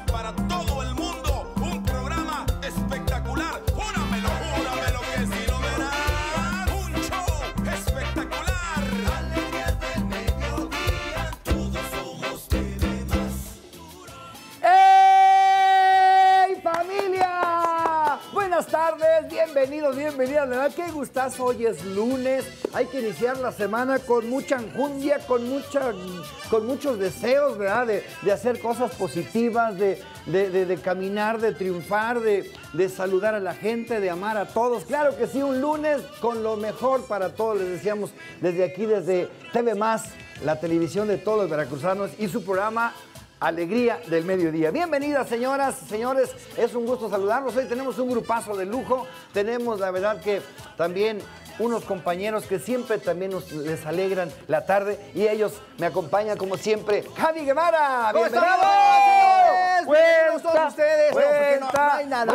para todo el mundo. Un programa espectacular. Júramelo que sí lo verás. Un show espectacular. Alegría del mediodía, todos somos TV Más. ¡Hey, familia! Buenas tardes, bienvenidos, bienvenidas. La verdad, qué gustazo. Hoy es lunes. Hay que iniciar la semana con mucha enjundia, con muchos deseos, ¿verdad? De hacer cosas positivas, de caminar, de triunfar, de saludar a la gente, de amar a todos. Claro que sí, un lunes con lo mejor para todos. Les decíamos desde aquí, desde TV Más, la televisión de todos los veracruzanos y su programa Alegría del Mediodía. Bienvenidas, señoras, señores. Es un gusto saludarlos. Hoy tenemos un grupazo de lujo. Tenemos, la verdad, que también unos compañeros que siempre también les alegran la tarde. Y ellos me acompañan, como siempre, Javi Guevara. ¿Cómo ¡Bienvenido! estamos, señores! Todos ustedes. No hay nada.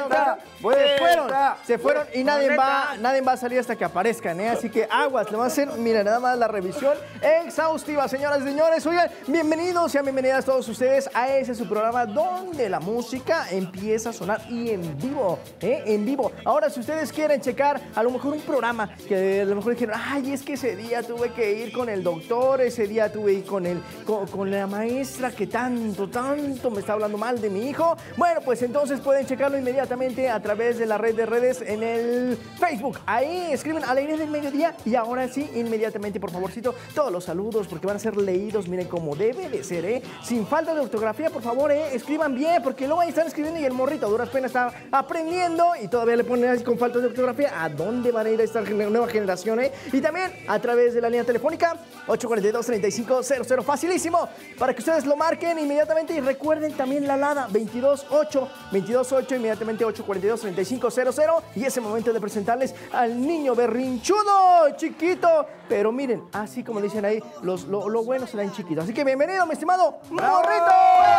Se fueron y nadie va a salir hasta que aparezcan, ¿eh? Así que aguas, le van a hacer, mira, nada más la revisión exhaustiva, señoras y señores. Oigan, bienvenidos, sean bienvenidas todos ustedes a ese su programa donde la música empieza a sonar y en vivo, ¿eh? En vivo. Ahora, si ustedes quieren checar a lo mejor un programa que a lo mejor dijeron, ay, es que ese día tuve que ir con el doctor, ese día tuve que ir con la maestra que tanto me está hablando mal de mi hijo. Bueno, pues entonces pueden checarlo inmediatamente a través de la red de redes en el Facebook. Ahí escriben Alegría del Mediodía y ahora sí, inmediatamente, por favorcito, todos los saludos porque van a ser leídos, miren, como debe de ser, ¿eh? Sin falta de ortografía, por favor, escriban bien, porque luego ahí están escribiendo y el morrito a duras penas está aprendiendo y todavía le ponen así con falta de ortografía. ¿A dónde van a ir esta nueva generación, Y también a través de la línea telefónica 842-3500, facilísimo, para que ustedes lo marquen inmediatamente y recuerden también la alada 228, inmediatamente 842-3500 y ese momento de presentarles al niño berrinchudo, chiquito, pero miren, así como dicen ahí, lo bueno será en chiquito. Así que bienvenido, mi estimado morrito.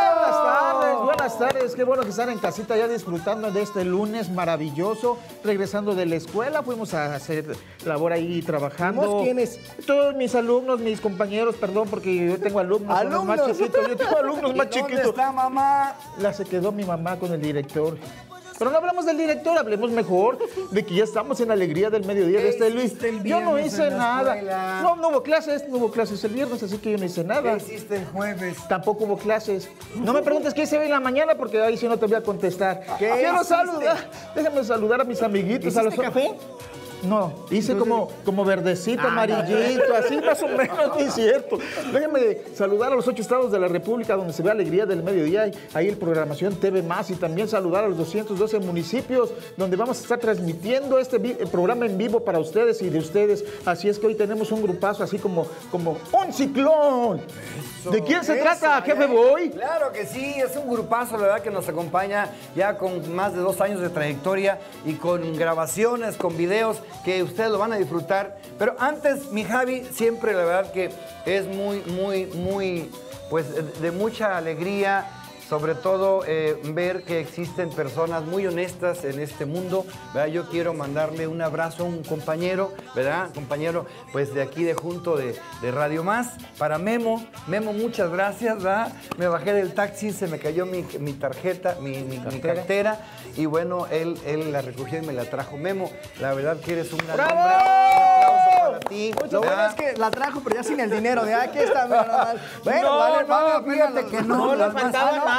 Buenas tardes, qué bueno que están en casita ya disfrutando de este lunes maravilloso, regresando de la escuela, fuimos a hacer labor ahí trabajando. ¿Quiénes? Todos mis alumnos, mis compañeros, perdón, porque yo tengo alumnos más chiquitos, yo tengo alumnos más chiquitos. ¿Dónde está mamá? Se quedó mi mamá con el director. Pero no hablamos del director, hablemos mejor de que ya estamos en Alegría del Mediodía de este Luis. Yo no hice nada. No hubo clases el viernes, así que yo no hice nada. ¿Qué hiciste el jueves? Tampoco hubo clases. No me preguntes qué hice en la mañana porque ahí sí no te voy a contestar. Quiero saludar. Déjame saludar a mis amiguitos. ¿Hiciste café? No, hice como verdecito, amarillito, así más o menos, no es cierto. Déjenme saludar a los 8 estados de la República donde se ve Alegría del Mediodía, ahí el programación TV Más, y también saludar a los 212 municipios donde vamos a estar transmitiendo este programa en vivo para ustedes y de ustedes. Así es que hoy tenemos un grupazo así como un ciclón. ¿De quién se trata, jefe Boy? Claro que sí, es un grupazo, la verdad, que nos acompaña ya con más de 2 años de trayectoria y con grabaciones, con videos que ustedes lo van a disfrutar. Pero antes, mi Javi, siempre la verdad que es muy, pues de mucha alegría, sobre todo ver que existen personas muy honestas en este mundo, ¿verdad? Yo quiero mandarle un abrazo a un compañero, ¿verdad? Compañero, pues de aquí de junto de Radio Más, para Memo. Memo, muchas gracias, ¿verdad? Me bajé del taxi, se me cayó mi tarjeta, mi cartera, y bueno, él la recogió y me la trajo. Memo, la verdad que eres un gran hombre. Un aplauso para ti. Lo bueno es que la trajo, pero ya sin el dinero. De aquí está, mira, bueno, fíjate que no le faltaba nada.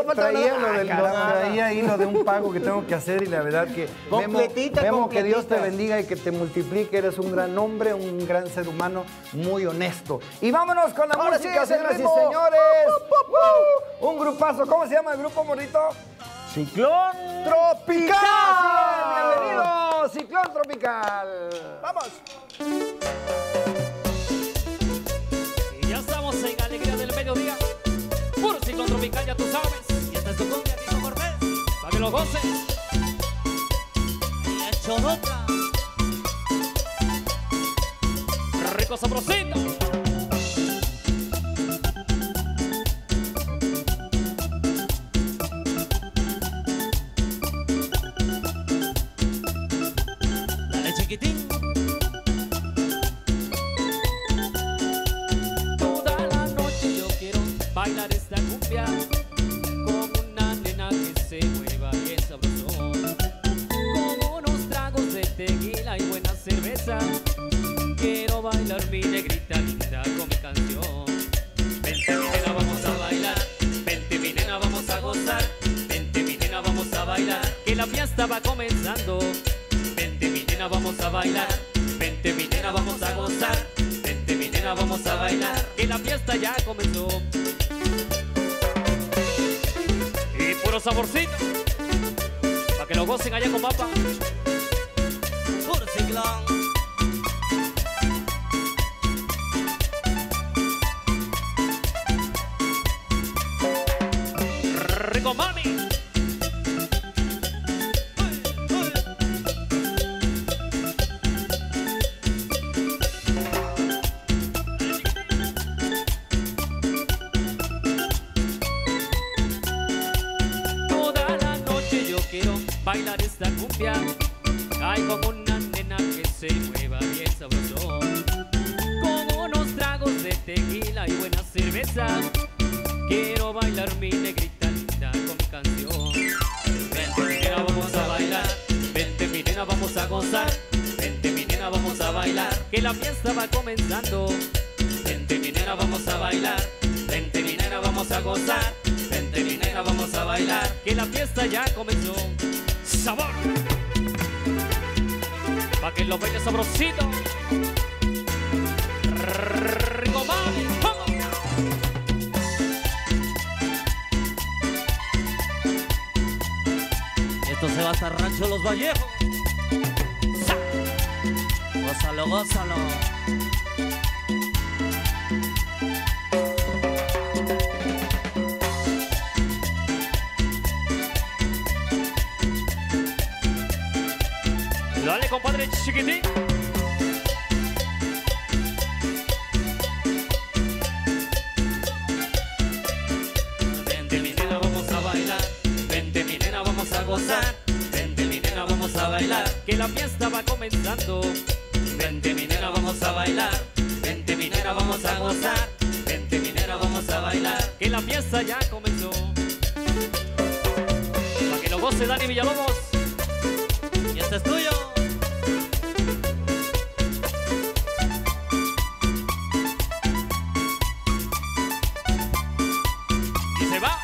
Traía ahí lo de un pago que tengo que hacer y la verdad que Memo, que Dios te bendiga y que te multiplique. Eres un gran hombre, un gran ser humano, muy honesto. Y vámonos con la música, señoras y señores. Un grupazo. ¿Cómo se llama el grupo, morrito? Ciclón Tropical. Bienvenidos, Ciclón Tropical. ¡Vamos! Y ya estamos en Alegría del Mediodía. Puro ciclón tropical, ya tú sabes. Y esta es tu cumbia, Kiko Cortés, para que lo goces. Y la chorota. Rico sabrosito. Dale, chiquitín. Toda la noche yo quiero bailar esta cumbia como la fiesta va comenzando. Vente mi nena, vamos a bailar. Vente mi nena, vamos a gozar. Vente mi nena, vamos a bailar, que la fiesta ya comenzó. Y puro saborcito, para que lo gocen allá con mapa. Puro ciclón. Rico mami. Toda la noche yo quiero bailar esta cumbia. Ay, como una nena que se mueva bien sabroso, con unos tragos de tequila y buena cerveza. Quiero bailar mi negrita linda con mi canción. Vente mi nena, vamos a bailar. Vente mi nena, vamos a gozar. Vente mi nena, vamos a bailar, que la fiesta va comenzando. Vente mi nena, vamos a bailar. Vente mi nena, vamos a gozar. Vente mi nena, vamos a bailar, que la fiesta ya comenzó. ¡Sabor! Pa' que lo baile sabrosito. Rico mami, vamos. Esto se va hasta Rancho Los Vallejos. ¡Sa! Gózalo, gózalo. Dale, compadre chiquitín. Vente mi nena, vamos a bailar. Vente mi nena, vamos a gozar. Vente mi nena, vamos a bailar, que la fiesta va comenzando. Vente mi nena, vamos a bailar. Vente mi nena, vamos a gozar. Vente mi nena, vamos a bailar, que la fiesta ya comenzó. Pa' que lo goce Dani Villalobos. Y este es tuyo. Y se va.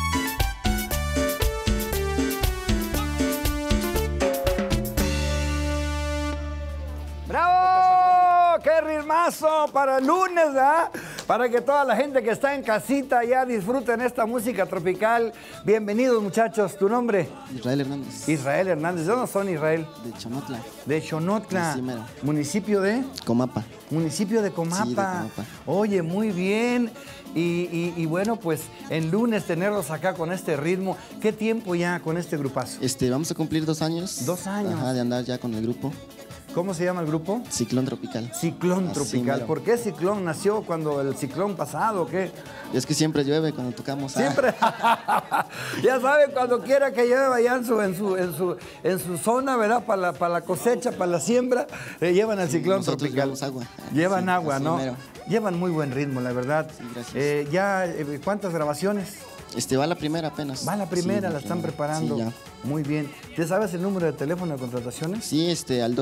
¡Bravo! ¡Qué ritmazo para el lunes, ¿verdad? Para que toda la gente que está en casita ya disfruten esta música tropical. Bienvenidos, muchachos. ¿Tu nombre? Israel Hernández. Israel Hernández. ¿De dónde son, Israel? De Chonotla. De Xonotla. Sí, mero. ¿Municipio de? Comapa. Municipio de Comapa. Sí, de Comapa. Oye, muy bien. Y bueno, pues en lunes tenerlos acá con este ritmo. ¿Qué tiempo ya con este grupazo? Vamos a cumplir 2 años. 2 años. Ajá, de andar ya con el grupo. ¿Cómo se llama el grupo? Ciclón Tropical. Ciclón Así Tropical. mero. ¿Por qué Ciclón? ¿Nació cuando el ciclón pasado o qué? Y es que siempre llueve cuando tocamos. Siempre. Ya saben, cuando quiera que llueva allá en su zona, ¿verdad? Para la cosecha, para la siembra, llevan al ciclón nosotros tropical. llevamos agua. Llevan Sí, agua, así ¿no? mero. Llevan muy buen ritmo, la verdad. Sí, gracias. ¿Cuántas grabaciones? Va la primera apenas. Va la primera, Sí, la están preparando. Sí, ya. Muy bien. ¿Te sabes el número de teléfono de contrataciones? Sí, al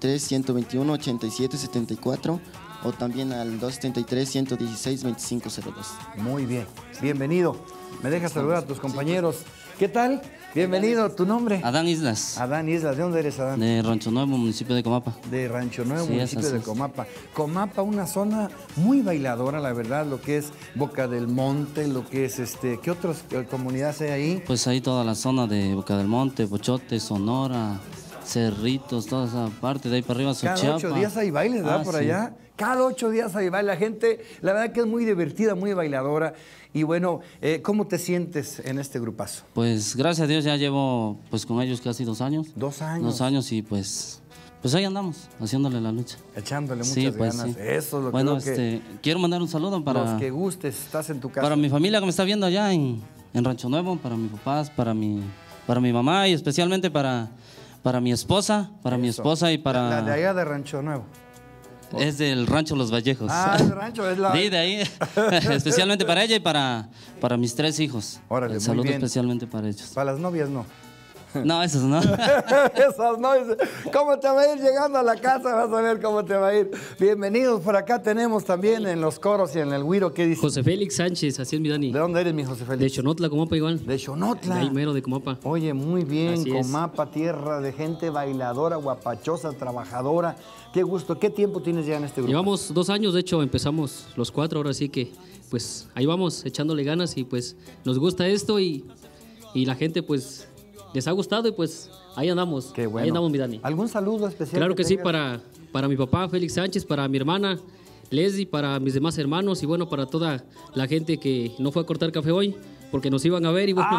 273-121-8774 o también al 273-116-2502. Muy bien. Bienvenido. Me dejas saludar a tus compañeros. ¿Qué tal? Bienvenido. ¿Tu nombre? Adán Islas, Adán Islas. ¿De dónde eres, Adán? de Rancho Nuevo, municipio de Comapa. De Rancho Nuevo, Sí, municipio así de es. Comapa. Comapa, una zona muy bailadora, la verdad, lo que es Boca del Monte, lo que es ¿qué otras comunidades hay ahí? Pues ahí toda la zona de Boca del Monte, Bochote, Sonora, Cerritos, toda esa parte, de ahí para arriba, Cada Xochiapa. 8 días hay bailes, ¿verdad? Por sí. allá. Cada 8 días hay baile. La gente, la verdad que es muy divertida, muy bailadora. Y bueno, ¿cómo te sientes en este grupazo? Pues gracias a Dios ya llevo pues con ellos casi 2 años. 2 años. 2 años y pues ahí andamos, haciéndole la lucha. Echándole muchas Sí, pues ganas. sí. Eso es lo Bueno, que quiero mandar un saludo para, los que gustes, estás en tu casa. para mi familia que me está viendo allá en Rancho Nuevo, para mis papás, para mi mamá y especialmente para mi esposa, mi Eso. esposa y para... La de allá de Rancho Nuevo. Es del Rancho Los Vallejos. Ah, el rancho es la... Sí, de ahí. Especialmente para ella y para mis 3 hijos. Órale, El muy saludo bien. especialmente para ellos. Para las novias no. No, esos no. Esas no. ¿Cómo te va a ir llegando a la casa? Vas a ver cómo te va a ir. Bienvenidos. Por acá tenemos también en los coros y en el güiro. ¿Qué dice? José Félix Sánchez, así es mi Dani. ¿De dónde eres, mi José Félix? De Xonotla, Comapa igual. De Xonotla. De ahí mero de Comapa. Oye, muy bien, Así es. Comapa, tierra de gente bailadora, guapachosa, trabajadora. Qué gusto. ¿Qué tiempo tienes ya en este grupo? Llevamos 2 años, de hecho, empezamos los 4, ahora sí que, pues, ahí vamos, echándole ganas y, pues, nos gusta esto y la gente, pues, les ha gustado y, pues, ahí andamos. Qué bueno. Ahí andamos, mi Dani. ¿Algún saludo especial? Claro que sí, tengas? para mi papá, Félix Sánchez, para mi hermana, Leslie, para mis demás hermanos y, bueno, para toda la gente que no fue a cortar café hoy, porque nos iban a ver y, bueno,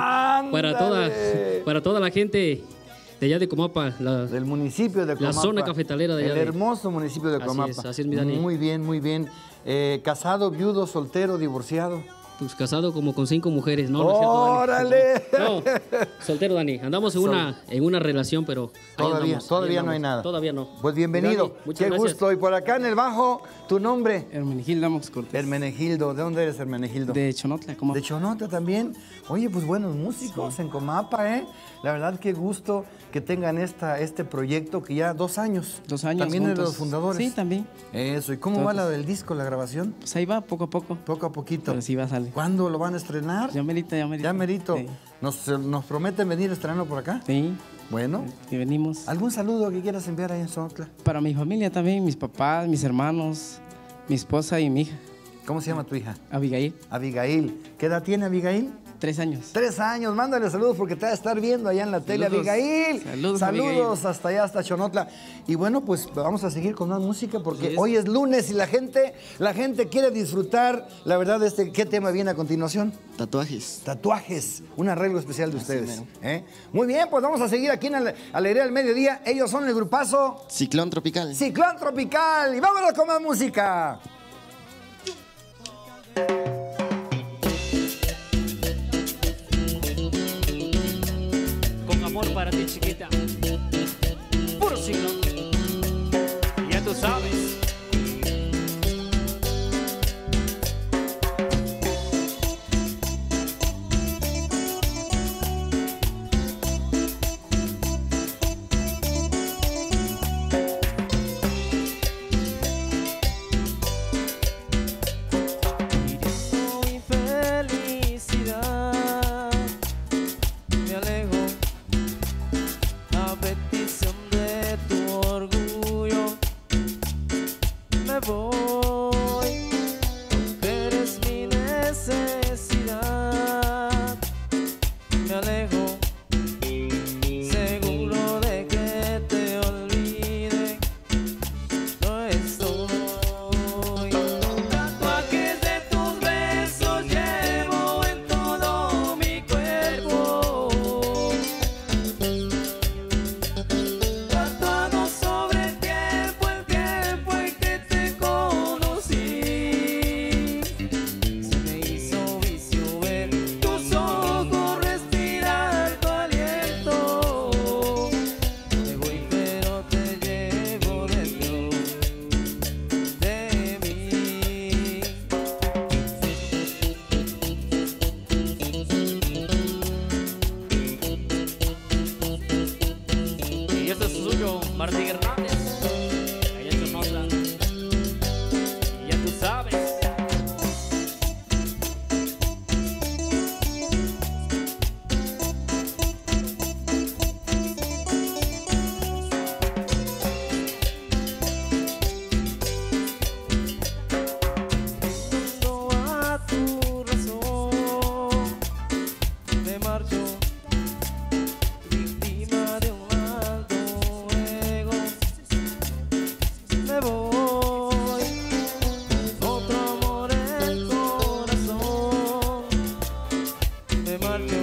¡Ándale! para toda la gente de allá de Comapa, Del municipio de Comapa. la zona cafetalera de allá. El hermoso municipio de Comapa. Así es, mi Dani. Muy bien, muy bien. ¿Casado, viudo, soltero, divorciado? Pues casado como con 5 mujeres, ¿no? No es cierto, Dani. ¡Órale! No, soltero, Dani. Andamos en una relación, pero ahí andamos, Todavía ahí no hay andamos. nada. Todavía no. Pues bienvenido. Dani, muchas Qué gracias. gusto. Y por acá en el bajo, ¿tu nombre? Hermenegildo Amos Cortés. Hermenegildo. ¿De dónde eres, Hermenegildo? De Xonotla, ¿cómo? De Xonotla también. Oye, pues buenos músicos en Comapa, ¿eh? La verdad, qué gusto que tengan este proyecto que ya 2 años. 2 años También eres de juntos. los fundadores. Sí, también. Eso. ¿Y cómo va la del disco, la grabación? Pues ahí va, poco a poco. Poco a poquito. Pero sí va a salir. ¿Cuándo lo van a estrenar? Ya merito, ya merito. Ya merito. Sí. ¿Nos prometen venir a estrenarlo por acá? Sí, Bueno. y venimos. ¿Algún saludo que quieras enviar ahí en Xonotla? Para mi familia también, mis papás, mis hermanos, mi esposa y mi hija, ¿Cómo se llama tu hija? Abigail, Abigail. ¿Qué edad tiene Abigail? 3 años. 3 años. Mándale saludos porque te va a estar viendo allá en la tele, Saludos. Abigail. Saludos, Saludos Abigail. hasta allá, hasta Xonotla. Y bueno, pues vamos a seguir con más música porque Así es. hoy es lunes y la gente quiere disfrutar. La verdad, ¿qué tema viene a continuación? Tatuajes. Tatuajes, un arreglo especial de Así ustedes. mero. ¿Eh? Muy bien, pues vamos a seguir aquí en Alegría del Mediodía. Ellos son el grupazo Ciclón tropical. Ciclón Tropical. Y vámonos con más música. Con amor para ti, chiquita. Puro siglo. Ya tú sabes. Mi felicidad, me alejo a petición de tu orgullo. Me voy, aunque eres mi necesidad. Me alejo, seguro de que te olvide. No estoy. Tatuajes de tus besos llevo en todo mi cuerpo. Tatuado sobre el tiempo en que te conocí. Se me hizo vicio ver tus ojos, respirar tu aliento. Me voy pero te llevo dentro de mí. Y este es suyo, Martín Hernández. Allá en Xonotla. Y ya tú sabes. Junto a tu razón me marcho, víctima de un alto ego. Me voy, otro amor en el corazón. Me marcho,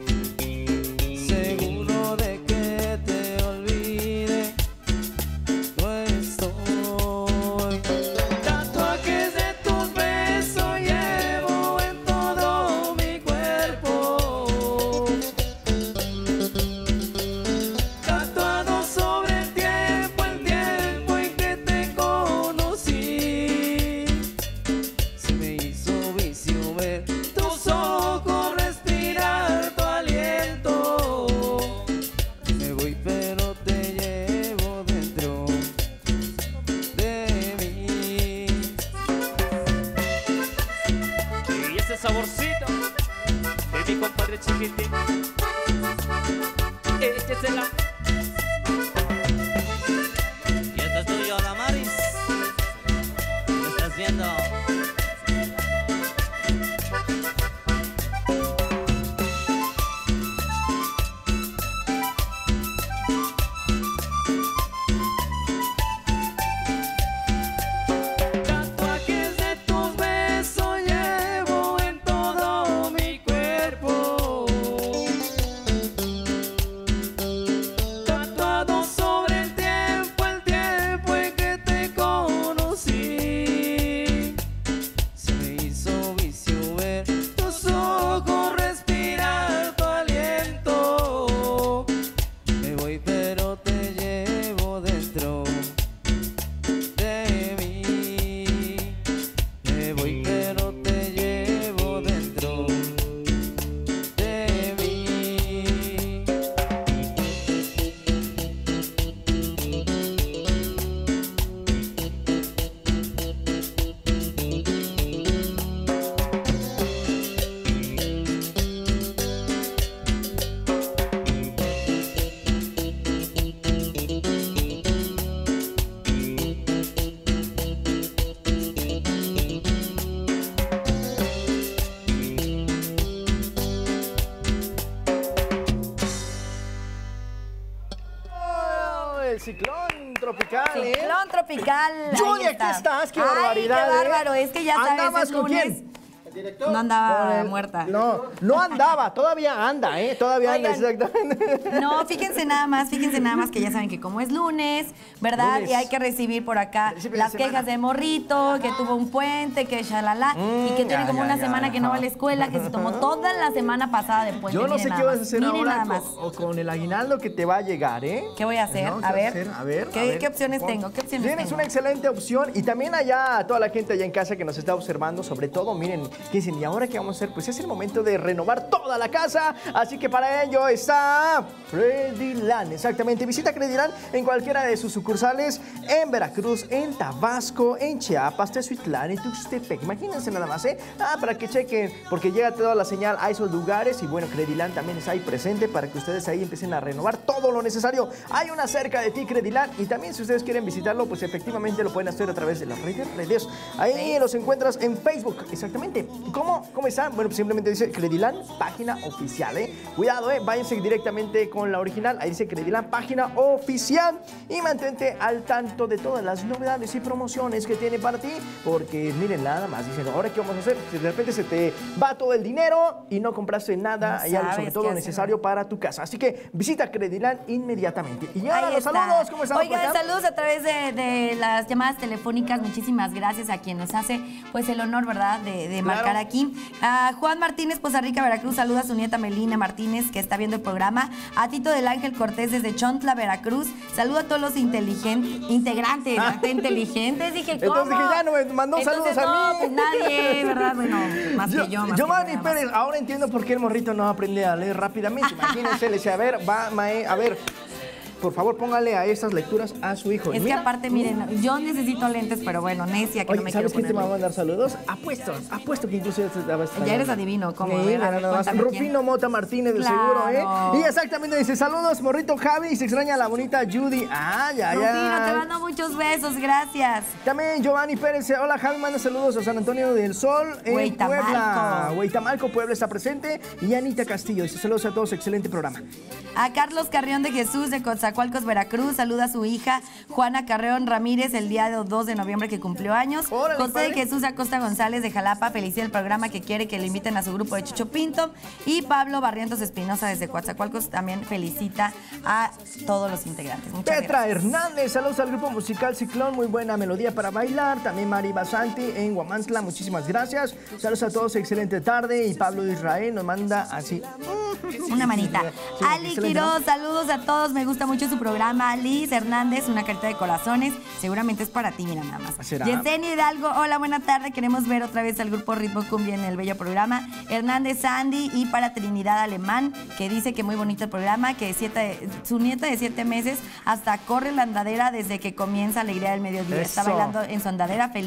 seguro de que te olvide. No estoy. Tatuajes de tus besos llevo en todo mi cuerpo. Échesela. Y esto es tuyo, Damaris. ¿Qué estás viendo? Tatuajes de tus besos llevo en todo mi cuerpo, tatuado sobre el tiempo en que te conocí. Se me hizo vicio ver tus ojos, respirar tu aliento. Me voy pero te llevo dentro de mí. Me voy pero te llevo dentro de mí. Oh, el ciclón tropical, ¿eh? Ciclón tropical. Judy, ahí aquí estás, qué barbaridad. Ay, qué bárbaro, es que ya sabes, ¿Andabas es con lunes. quién? No andaba Con el- muerta. No andaba, todavía anda, ¿eh? Todavía anda, Oigan. exactamente. No, fíjense nada más que ya saben que como es lunes, ¿verdad? Lunes. Y hay que recibir por acá Principio de las semana. quejas de morrito, que tuvo un puente, que shalala, y que tiene ya, como ya, una ya, semana que no va a ajá. la escuela, que se tomó toda la semana pasada de puente. Yo no sé Miren qué nada vas a más, hacer miren ahora nada más. con el aguinaldo que te va a llegar, ¿eh? ¿Qué voy a hacer? ¿No? ¿Qué A vas ver. a ver? ¿Qué opciones tengo? ¿Qué opciones Tienes tengo? una excelente opción y también allá a toda la gente allá en casa que nos está observando, sobre todo, miren, que dicen, ¿y ahora qué vamos a hacer? Pues es el momento de renovar toda la casa, así que para ello está Crediland, exactamente. Visita Crediland en cualquiera de sus sucursales en Veracruz, en Tabasco, en Chiapas, Tezuitlán y Tuxtepec. Imagínense nada más, ¿eh? Para que chequen, porque llega toda la señal a esos lugares y bueno, Crediland también está ahí presente para que ustedes ahí empiecen a renovar todo lo necesario. Hay una cerca de ti, Crediland, y también si ustedes quieren visitarlo, pues efectivamente lo pueden hacer a través de las redes. Ahí los encuentras en Facebook, exactamente. ¿Cómo están? Bueno, pues simplemente dice Crediland, página oficial, ¿eh? Cuidado, váyanse directamente con la original. Ahí dice Crediland, página oficial. Y mantente al tanto de todas las novedades y promociones que tiene para ti. Porque miren, nada más, dicen, ¿ahora qué vamos a hacer? Si de repente se te va todo el dinero y no compraste nada, No y algo, sabes sobre todo qué lo hacer. necesario para tu casa. Así que visita Crediland inmediatamente. Y ahora Ahí los está. saludos, ¿cómo están? Oigan, saludos a través de las llamadas telefónicas. Muchísimas gracias a quien nos hace pues el honor, ¿verdad?, de marcar aquí. A Juan Martínez, Poza Rica, Veracruz, saluda a su nieta Melina Martínez, que está viendo el programa. A Tito del Ángel Cortés desde Chontla, Veracruz. Saluda a todos los integrantes, inteligentes. Dije, ¿cómo? Entonces dije, ya no me mandó Entonces, saludos a mí. no, pues nadie, ¿verdad? Bueno, más que yo. Más Giovanni que yo, nada más. Pérez, ahora entiendo por qué el morrito no aprende a leer rápidamente. Imagínense, le decía, a ver, a ver, por favor, póngale a estas lecturas a su hijo. Es que Mira, aparte, miren, yo necesito lentes, pero bueno, necia que oye, no me quiero ¿sabes quién poner te va a lentes. mandar saludos? Apuesto que incluso ya te estaba Ya eres adivino, ¿cómo? Sí, A ver, mira, nada más. cuéntame Rufino quién. Mota Martínez, de Claro. seguro, ¿eh? Y exactamente dice, saludos, morrito Javi, y se extraña la bonita Judy. Ah, ya. Rufino, te mando muchos besos, gracias. También Giovanni Pérez, hola Javi, manda saludos a San Antonio del Sol en Hueytamalco. Puebla. Hueytamalco, Puebla está presente. Y Anita Castillo dice, saludos a todos, excelente programa. A Carlos Carrión de Jesús de Coatzacoalcos, Veracruz, saluda a su hija Juana Carreón Ramírez el día 2 de noviembre que cumplió años. Órale, José padre. de Jesús Acosta González de Jalapa felicita el programa, que quiere que le inviten a su grupo de Chucho Pinto. Y Pablo Barrientos Espinosa desde Coatzacoalcos también felicita a todos los integrantes. Muchas Petra gracias. Hernández, saludos al grupo musical Ciclón, muy buena melodía para bailar. También Mari Basanti en Guamantla, muchísimas gracias. Saludos a todos, excelente tarde. Y Pablo Israel nos manda así. Una manita. Sí, Ali excelente, Quiroz, ¿no? saludos a todos. Me gusta mucho su programa. Liz Hernández, una carta de corazones. Seguramente es para ti, mira nada más. ¿Será? Yesenia Hidalgo, hola, buena tarde. Queremos ver otra vez al grupo Ritmo Cumbia en el bello programa. Hernández Sandy y para Trinidad Alemán, que dice que muy bonito el programa, que su nieta de 7 meses hasta corre la andadera desde que comienza Alegría del Mediodía. Está Eso. bailando en su andadera feliz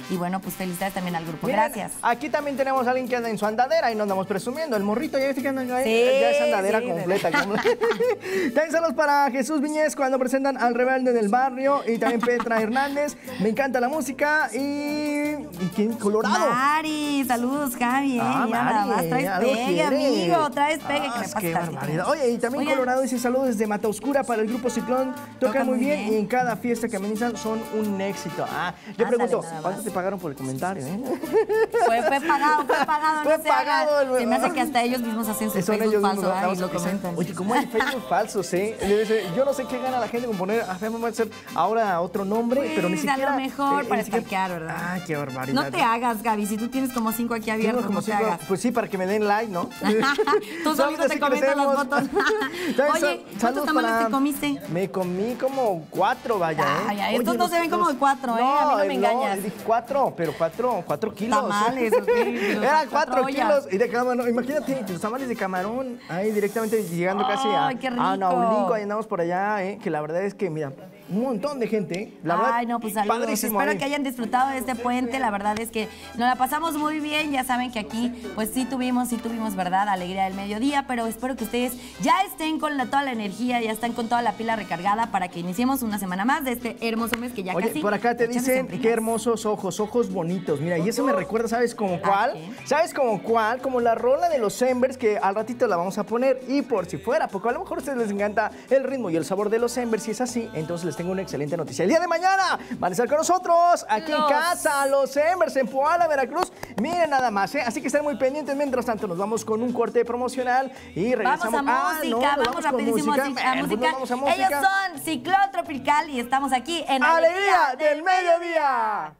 Y bueno, pues felicidades también al grupo. Miren, Gracias. Aquí también tenemos a alguien que anda en su andadera y nos andamos presumiendo. El morrito ya viste que anda ahí. Sí, Ya es andadera sí, completa. También saludos para Jesús Viñez cuando presentan al Rebelde del Barrio y también Petra Hernández. Me encanta la música y ¿quién? Colorado. Mari, saludos, Javi. Ah, Mira, nada más Mari, traes algo pegue, quiere. amigo. Traes pegue. Ah, que me es pasa qué tantito. barbaridad. Oye, y también Oigan, Colorado dice saludos desde Mata Oscura para el grupo Ciclón. Tocan muy bien y en cada fiesta que amenizan son un éxito. Ah, yo Ándale, pregunto, nada más. ¿cuánto te pagaron por el comentario? Fue pagado, no Fue se pagado haga. el- Se me hace que hasta ellos mismos hacen su Son Facebook ellos falso, mismos, ¿verdad? vamos Y lo a pensar, comentan. oye, ¿cómo hay Facebook falsos, Yo no sé qué gana la gente con poner, vamos a hacer ahora otro nombre, Pues, pero ni a siquiera... lo mejor para ni siquiera- stalkear, ¿verdad? Ay, qué barbaridad. No te hagas, Gaby. Si tú tienes como 5 aquí Tengo abiertos, como no te cinco- hagas. Pues sí, para que me den like, ¿no? Tú solito te comentas las fotos. Oye, ¿cuántos tamales te comiste? Me comí como 4, vaya, Ay, ay, Oye, estos no se ven como de 4, A mí no me engañas. Dije 4, pero 4 kilos. Tamales, ok, pero Eran 4 cuatro ollas. kilos. Y de camarón, imagínate, tus tamales de camarón, ahí directamente llegando casi Ay, qué rico. a Naulinco, ahí andamos por allá, que la verdad es que, mira, un montón de gente, la verdad. Ay, no, pues saludos. Padrísimo Espero ahí. que hayan disfrutado de este puente. La verdad es que nos la pasamos muy bien. Ya saben que aquí, pues sí tuvimos, ¿verdad? Alegría del mediodía, pero espero que ustedes ya estén con toda la energía, ya están con toda la pila recargada para que iniciemos una semana más de este hermoso mes que ya Oye, casi... por acá te echamos dicen en primas. qué hermosos ojos bonitos. Mira, y eso me recuerda, ¿sabes como cuál? ¿qué? ¿Sabes como cuál? Como la rola de los Embers que al ratito la vamos a poner. Y por si fuera, porque a lo mejor a ustedes les encanta el ritmo y el sabor de los Embers. Si es así, entonces les tengo una excelente noticia. El día de mañana van a estar con nosotros aquí en Los- casa, los Embers en Poala, Veracruz. Miren nada más, Así que estén muy pendientes. Mientras tanto, nos vamos con un corte promocional y regresamos. Vamos a música, nos vamos con rapidísimo a Pues música. nos vamos a música. Ellos son Ciclón Tropical y estamos aquí en ¡Alegría del mediodía!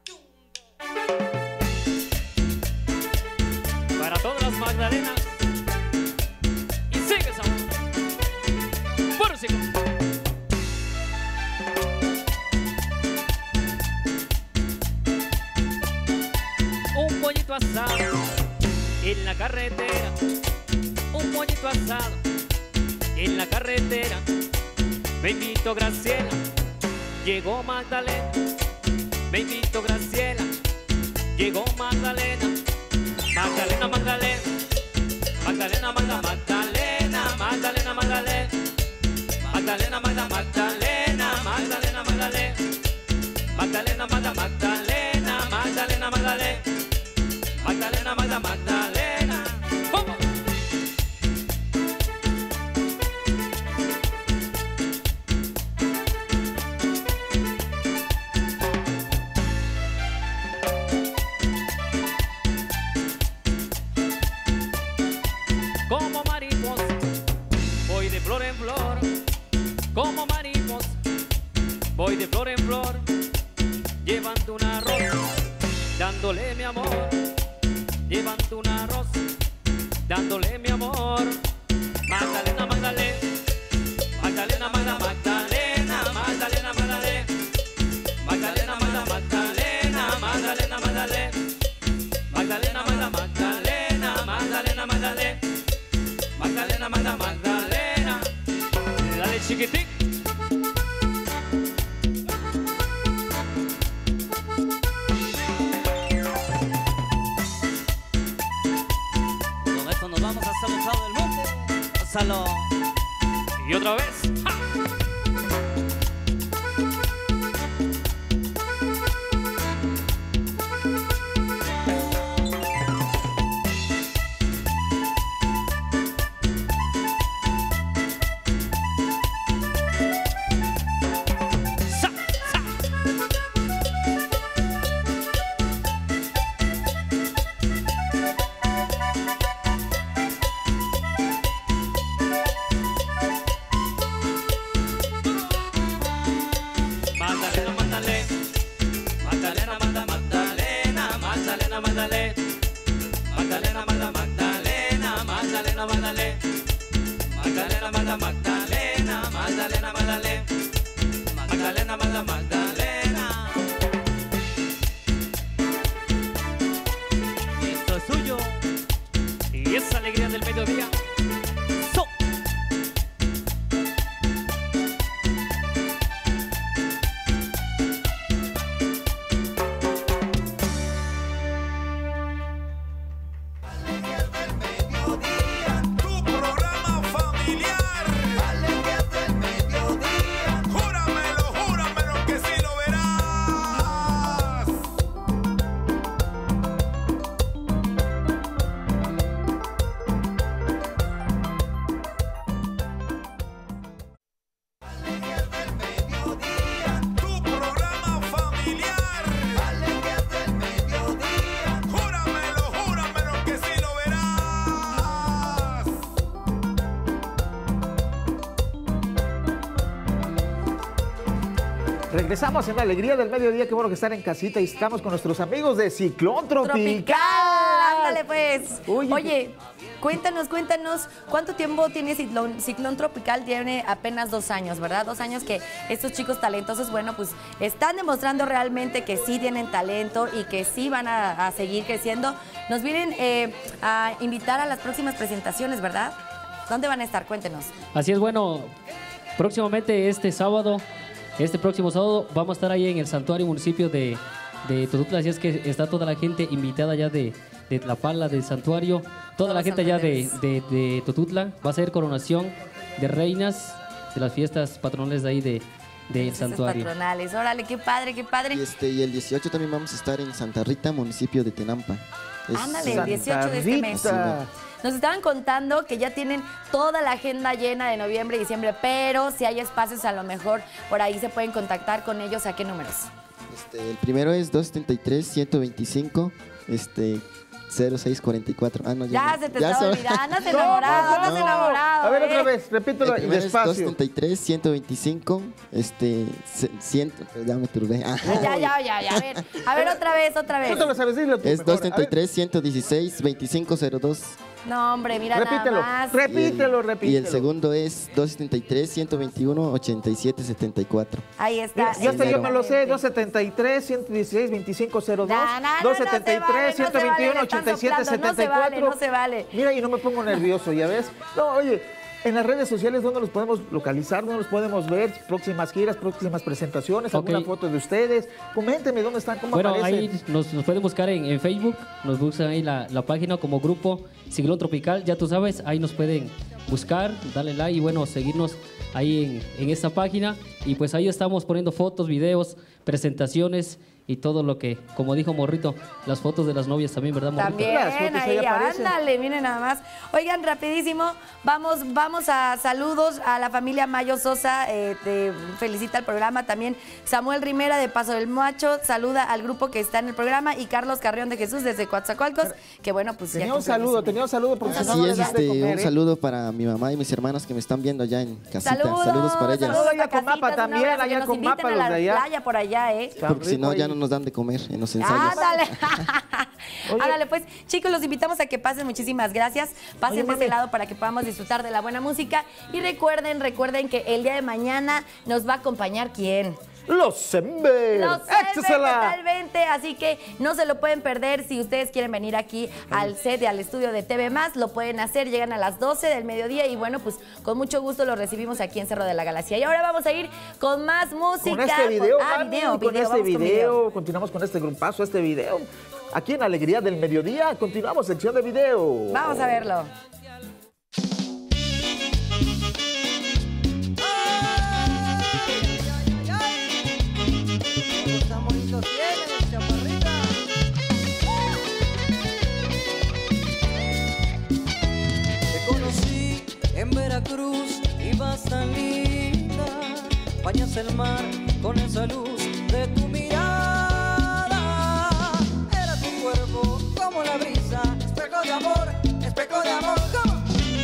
Para todas las Magdalenas. Y sigue sabor. Puro ciclo. Un pollito asado en la carretera. Un pollito asado en la carretera. Me invito Graciela, llegó Magdalena. Me invito Graciela, llegó Magdalena. Magdalena, Magdalena. Magdalena, Magda, Magdalena. Magdalena, Magdalena. Magdalena, Magda, Magdalena. Magdalena, Magdalena. Magdalena, Magda, Magdalena. Magdalena, Magdalena. Magdalena, Magda, Magdalena. ¿Cómo? Como mariposa, voy de flor en flor. Como mariposa, voy de flor en flor. Llevando una rosa, dándole mi amor. Llevando una rosa, dándole mi amor. Magdalena, Magdalena. Magdalena, Magda, Magdalena. Magdalena, Magdalena. Magdalena, Magda, Magdalena. Magdalena, Magdalena. Magdalena, Magda, Magdalena. Magdalena, Magdalena. Magdalena, Magda, Magdalena. Dale, chiquitín. Con esto nos vamos hasta el Estado del Monte. Pásalo. Y otra vez. ¡Ja! ¡Sa! ¡Sa! Magdalena, Magdalena. Magdalena, Magda, Magdalena. Magdalena, Magdalena. Magdalena, Magda, Magdalena. Magdalena, Magdalena. Magdalena, Magda, Magdalena. Magdalena, Magdalena. Magdalena, Magda, Magdalena. Y esto es suyo. Y esa alegría del mediodía. So. Regresamos en la alegría del mediodía. Qué bueno que están en casita y estamos con nuestros amigos de Ciclón Tropical. Ándale pues. Oye, cuéntanos, ¿cuánto tiempo tiene Ciclón Tropical? Tiene apenas 2 años, ¿verdad? 2 años que estos chicos talentosos, bueno, pues están demostrando realmente que sí tienen talento y que sí van a seguir creciendo. Nos vienen a invitar a las próximas presentaciones, ¿verdad? ¿Dónde van a estar? Cuéntenos. Así es, bueno, próximamente este próximo sábado vamos a estar ahí en el santuario municipio de Totutla, así es que está toda la gente invitada ya de Tlapala, del santuario, toda la gente allá de Totutla. Va a ser coronación de reinas de las fiestas patronales de ahí del santuario. Patronales, órale, qué padre, qué padre. Y el 18 también vamos a estar en Santa Rita, municipio de Tenampa. Ándale, el 18 de este mes. Nos estaban contando que ya tienen toda la agenda llena de noviembre y diciembre, pero si hay espacios, a lo mejor por ahí se pueden contactar con ellos. ¿A qué números? El primero es 273-125, 0644. Ah, no, ya se te está olvidando, andas enamorado, andas enamorado. A ver, otra vez, repítelo y despacio. 273-125, 100, ya me turbé. Ya, a ver, otra vez. ¿Tú te lo sabes? Dilo tú es mejor. 273-116-2502. No, hombre, mira nada más. Repítelo. Y el segundo es 273-121-8774. Ahí está. Yo me lo sé, 273-116-2502. 273-121-8774. No se vale. Mira, y no me pongo nervioso, ¿ya ves? No, oye, en las redes sociales, ¿dónde los podemos localizar? ¿Dónde los podemos ver? Próximas giras, próximas presentaciones, alguna foto de ustedes. Coméntenme dónde están, cómo aparecen. Ahí nos pueden buscar en Facebook, nos buscan ahí la página como Grupo Ciclón Tropical, ya tú sabes, ahí nos pueden buscar, darle like y bueno, seguirnos ahí en esta página. Y pues ahí estamos poniendo fotos, videos, presentaciones y todo lo que, como dijo Morrito, las fotos de las novias también, ¿verdad, Morrito? También, ahí ándale, miren nada más. Oigan, rapidísimo, vamos a saludos a la familia Mayo Sosa, felicita el programa, también Samuel Rimera de Paso del Macho, saluda al grupo que está en el programa, y Carlos Carrión de Jesús desde Coatzacoalcos, que bueno, pues tenía un saludo porque así no es, un saludo para mi mamá y mis hermanas que me están viendo allá en casita. Saludos para ellas. Saludos allá con Mapa también, allá con Mapa los de allá. Playa por allá, porque si no ya no nos dan de comer en los ensayos. Ándale, pues, chicos, los invitamos a que pasen. Muchísimas gracias. Pasen de ese lado para que podamos disfrutar de la buena música. Y recuerden que el día de mañana nos va a acompañar ¿quién? Los Sember. Totalmente, así que no se lo pueden perder. Si ustedes quieren venir aquí al set y al estudio de TV Más, lo pueden hacer, llegan a las 12 del mediodía y bueno, pues con mucho gusto los recibimos aquí en Cerro de la Galaxia. Y ahora vamos a ir con más música. Con este video, continuamos con este grupazo, este video. Aquí en Alegría del Mediodía, continuamos sección de video. Vamos a verlo. En Veracruz ibas tan linda, bañas el mar con esa luz de tu mirada. Era tu cuerpo como la brisa, espejo de amor, ¿cómo?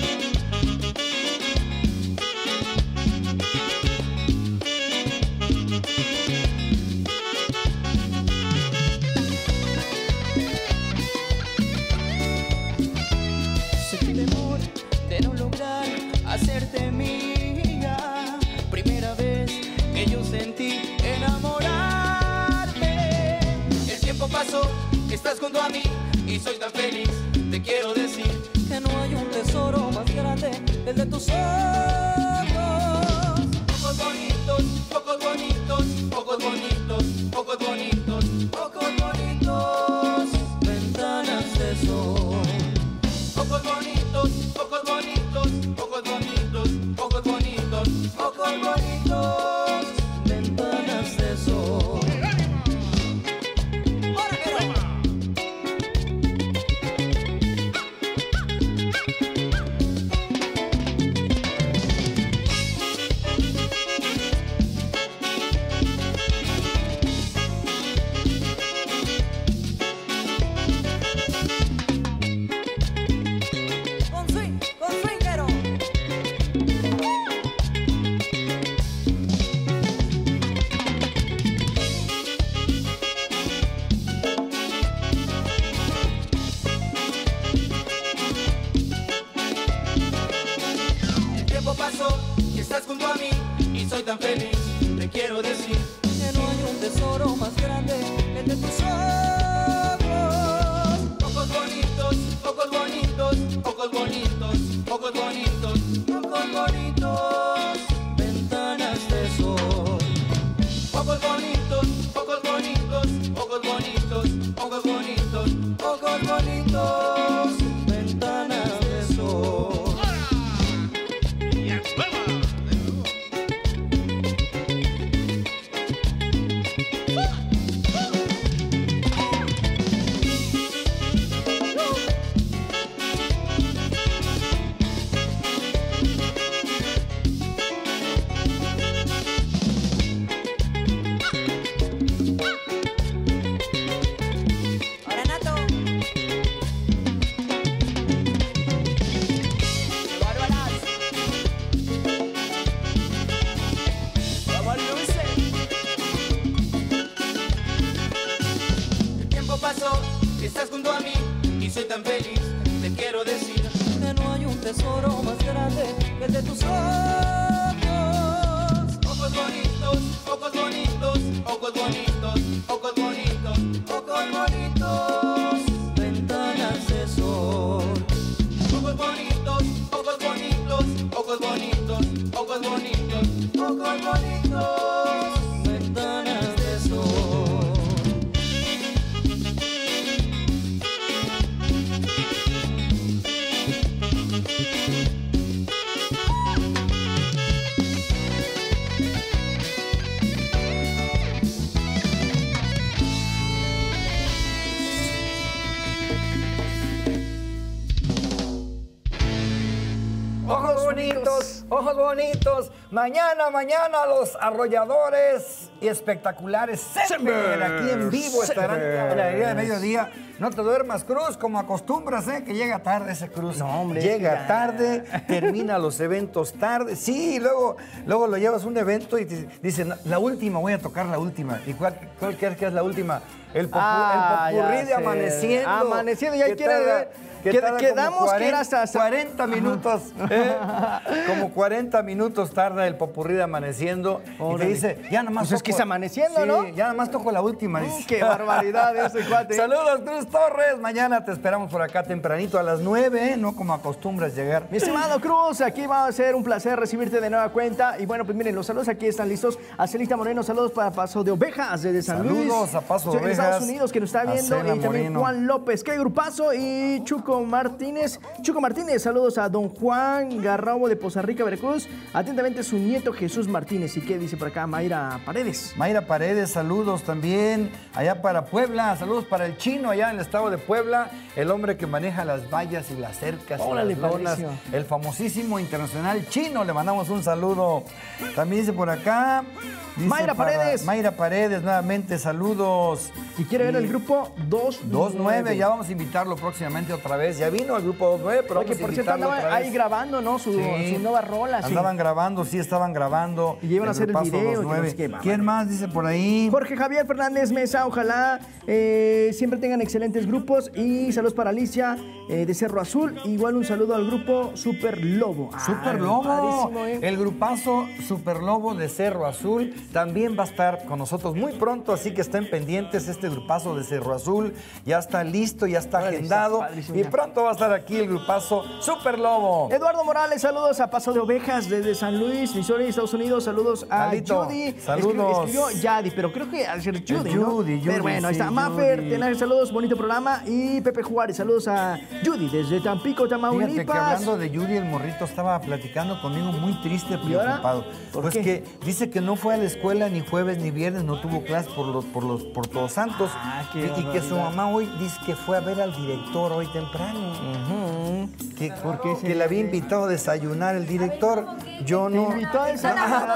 Sentí temor de no lograr hacerte mía. Primera vez que yo sentí enamorarme. El tiempo pasó, estás junto a mí y soy tan feliz. Te quiero decir que no hay un tesoro más grande que el de tus ojos. Ojos bonitos, ojos bonitos, ojos bonitos, ojos bonitos, ojos bonitos, ventanas de sol. Ojos bonitos, ojos bonitos, ojos bonitos, ojos bonitos, ojos bonitos, ventanas de sol. tiempo pasó y estás junto a mí y soy tan feliz. Te quiero decir que no hay un tesoro más grande que el de tus ojos. Ojos bonitos, ojos bonitos, ojos bonitos, ojos bonitos, ojos bonitos, ventanas de sol. Ojos bonitos, ojos bonitos, ojos bonitos, ojos bonitos, ojos bonitos, ventanas de sol. Estás junto a mí y soy tan feliz. Te quiero decir que no hay un tesoro más grande que el de tus ojos. Ojos bonitos, ojos bonitos, ojos bonitos, ojos bonitos, ojos bonitos, ventanas de sol. Ojos bonitos, ojos bonitos, ojos bonitos, ojos bonitos, ojos bonitos, ventanas de sol. Ojos bonitos. Mañana los arrolladores y espectaculares Semper aquí en vivo estarán a la alegría de mediodía. No te duermas, Cruz, como acostumbras, que llega tarde ese Cruz. No, hombre, llega tarde, termina los eventos tarde. Sí, luego lo llevas a un evento y te dicen, la última, voy a tocar la última. ¿Y cuál crees que es la última? El popurrí de Amaneciendo. Amaneciendo, ya quedamos que era hasta 40 minutos. Como 40 minutos tarda el popurrí de Amaneciendo. Y te dice, ya nada más pues es que es Amaneciendo, sí, ¿no? ya nada más toco la última. Dice. ¡Qué barbaridad ese cuate! Saludos, Cruz Torres. Mañana te esperamos por acá tempranito a las 9, no como acostumbras llegar. Mi estimado Cruz, aquí va a ser un placer recibirte de nueva cuenta. Y bueno, pues miren, los saludos aquí están listos. A Celita Moreno, saludos para Paso de Ovejas desde San Luis. Saludos a Paso de Ovejas. En Estados Unidos, que nos está viendo. Cela Y también Moreno. Juan López, qué grupazo. Y Chuco Martínez, saludos a don Juan Garrabo de Poza Rica, Veracruz. Atentamente su nieto Jesús Martínez. ¿Y qué dice por acá Mayra Paredes? Mayra Paredes, saludos también allá para Puebla. Saludos para el Chino allá en el estado de Puebla. El hombre que maneja las vallas y las cercas y las lonas. El famosísimo internacional Chino. Le mandamos un saludo. También dice por acá. Mayra Paredes. Mayra Paredes, nuevamente saludos. Y quiere ver el grupo 29. Ya vamos a invitarlo próximamente otra vez. Ya vino el grupo 29, pero Oye, por cierto, andaban ahí grabando, ¿no? Su nueva rola. Andaban grabando, sí, estaban grabando. Y iban a hacer el video. ¿Quién más dice por ahí? Jorge Javier Fernández Mesa, ojalá siempre tengan excelentes grupos. Y saludos para Alicia de Cerro Azul. Igual un saludo al grupo Super Lobo. Super Lobo. El grupazo Super Lobo de Cerro Azul también va a estar con nosotros muy pronto, así que estén pendientes. Este grupazo de Cerro Azul ya está listo, ya está agendado. Y pronto va a estar aquí el grupazo Super Lobo. Eduardo Morales, saludos a Paso de Ovejas desde San Luis, Missouri, Estados Unidos. Saludos a Lalito, Judy. Saludos. Escribió Yadi, pero creo que al ser Judy, ¿no? Judy, pero bueno, ahí está. Maffer, Tenaje, saludos, bonito programa. Y Pepe Juárez, saludos a Judy desde Tampico, Tamaulipas. Fíjate que hablando de Judy, el morrito estaba platicando conmigo muy triste, preocupado. ¿Por qué? Que dice que no fue a la escuela ni jueves ni viernes, no tuvo clase por Todos Santos. Y que su mamá hoy dice que fue a ver al director hoy temprano. Que le había invitado a desayunar el director. Yo no. ¿Te invitó a desayunar?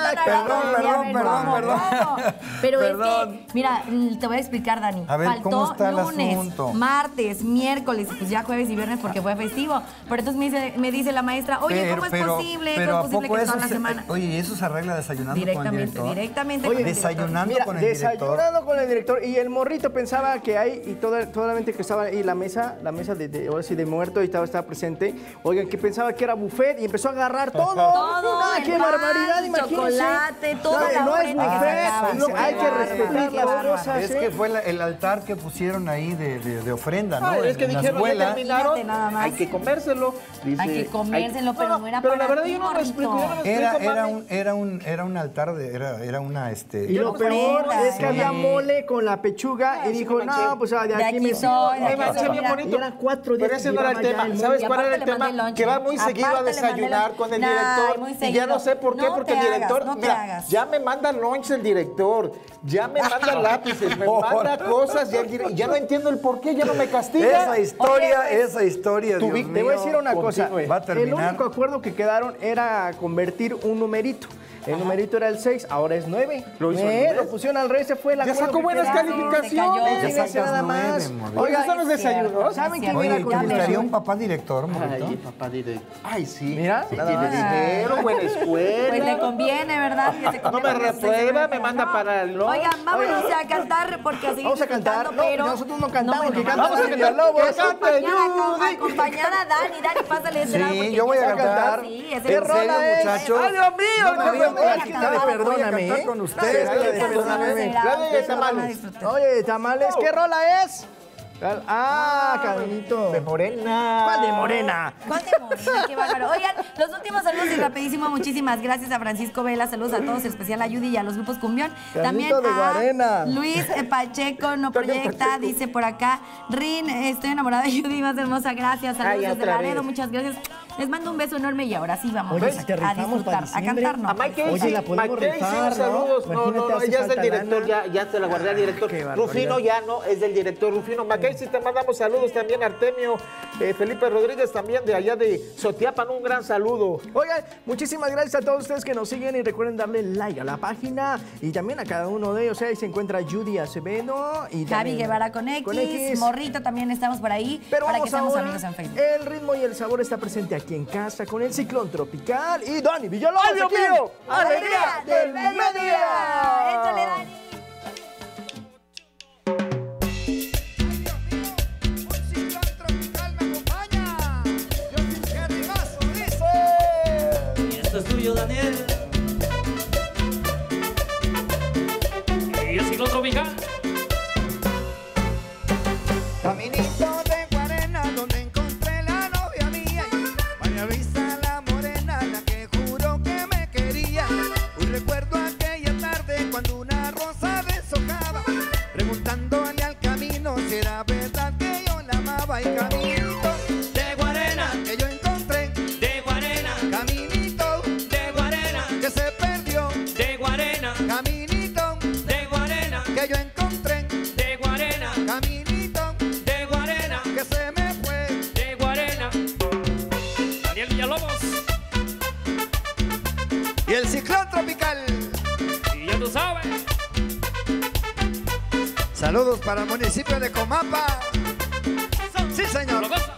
Perdón. Pero es que, mira, te voy a explicar, Dani. A ver, faltó ¿cómo está el lunes, asunto? Martes, miércoles, pues ya jueves y viernes porque fue festivo. Pero entonces me dice la maestra, oye, ¿cómo es posible? Pero ¿Cómo es posible que toda la eso semana? Oye, ¿eso se arregla desayunando con el director? Directamente Oye, con el desayunando Mira, con el director. desayunando con el director. Y el morrito pensaba que ahí, y totalmente que estaba ahí la mesa mesa ahora sí, de muerto y estaba presente. Oigan, que pensaba que era buffet y empezó a agarrar todo. Todo, ¡Qué el barbaridad! pan, Imagínense. chocolate, toda la no es ofrenda que sacaban. buffet, hay que respetar Qué las bárbaro. cosas. Es que fue el altar que pusieron ahí de ofrenda, ¿no? Es que En la dijeron, ya escuela. terminaron, Fíjate nada más. hay que comérselo. Dice, Hay que comérselo, pero no era pero para la verdad ti, yo no lo explico, Morrito. yo no lo explico, mami. Era un altar, era una, Y lo peor es que había mole con la pechuga y sí dijo, me manché. no, pues de De aquí aquí me soy, de Me aquí manché soy, bien mira. bonito. Y eran 4 días Pero ese que no era el llevaba ya tema. el ¿Sabes Y cuál era aparte el le mandé tema? lunch. Que va muy seguido a Aparte le mandé desayunar lunch. con el Ay, director. muy Y ya seguido. no sé por qué, No porque te el director, hagas, no te mira, hagas. ya me manda lunch el director, ya me manda lápices, me manda cosas, y ya no entiendo el por qué, ya no me castiga. Esa historia, Dios mío, Te voy a decir una cosa. continúe. Va a El terminar. único acuerdo que quedaron era convertir un numerito. El numerito era el 6, ahora es 9. Lo hizo al revés. Lo pusieron al revés, se fue la Ya sacó buenas calificaciones. Fíjense nada más. Oiga, son los desayunos. ¿Saben quién Oye, era ¿te con gustaría un dinero? papá director, Morrito? Ay, papá directo. Ay, sí. Mira, sí, nada tiene más. dinero, buena escuela. Pues le conviene, ¿verdad? Que se No me convierta en reprueba, me señor. manda para el lunch. Oigan, vámonos a cantar porque así Vamos a cantar. No, pero nosotros no cantamos, que bueno, canta vamos a Silvia cantar. Lobos. Que cante Judy. Acompañar a Dani. Dani, pásale ese lado. porque yo voy a empieza cantar. Sí, ese ¿Qué es rola es? muchachos? ¡Ay, Dios mío! No me habían Voy a platicado, cantar de voy a Perdóname, cantar ¿eh? con ustedes. La de Perdóname. La de tamales. Oye, tamales, ¿qué rola es? Caminito. De Morena. ¿Cuál de Morena? ¿Cuál de Morena? Qué bárbaro. Oigan, los últimos saludos y rapidísimo. Muchísimas gracias a Francisco Vela. Saludos a todos, en especial a Judy y a los grupos Cumbión. También Carnito de a Guarena. Luis Pacheco, no proyecta, dice por acá. Rin, estoy enamorada de Judy, más hermosa. Gracias. Saludos Ay, desde otra Laredo. vez. Muchas gracias. Les mando un beso enorme y ahora sí vamos Oye, si te a rifamos disfrutar, para a diciembre. cantar, ¿no? A Mike Casey, Oye, la podemos Mike Casey, rifar, ¿no? saludos. No, Imagínate, hace ella es del falta director, lana. ya te la guardé al director. Qué barbaridad. Rufino ya no, es del director Rufino. Mackenzie, te mandamos saludos también, Artemio, Felipe Rodríguez también de allá de Sotiapan, un gran saludo. Oigan, muchísimas gracias a todos ustedes que nos siguen y recuerden darle like a la página y también a cada uno de ellos. Ahí se encuentra Judy Acevedo y Javi también Guevara con X, Morrito también estamos por ahí, Pero para que vamos seamos ahora, amigos en Facebook. el ritmo y el sabor está presente aquí en casa con el ciclón tropical y Dani Villalobos. ¡Ay, Dios aquí en mío! ¡Alegría del mediodía! ¡Échale, Dani! Y esto es tuyo, Daniel. Y el ciclón tropical. Caminito de Guarena, donde encontré la novia mía, María Luisa la morena, la que juró que me quería. Hoy recuerdo aquella tarde cuando una rosa deshojaba, preguntándole al camino si era verdad que yo la amaba. Y caminito De Guarena, que yo encontré, de Guarena, caminito de Guarena, que se perdió, de Guarena, caminito de Guarena, que yo encontré, de Guarena, caminito de Guarena, que se me fue. de Guarena. Daniel Villalobos. Y el ciclón tropical. Y ya tú sabes. Saludos para el municipio de Comapa. Sí, señor. Lo goza.